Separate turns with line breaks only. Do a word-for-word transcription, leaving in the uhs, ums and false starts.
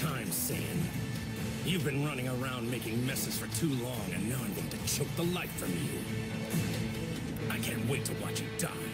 time, Saiyan. You've been running around making messes for too long, and now I'm going to choke the life from you. I can't wait to watch you die.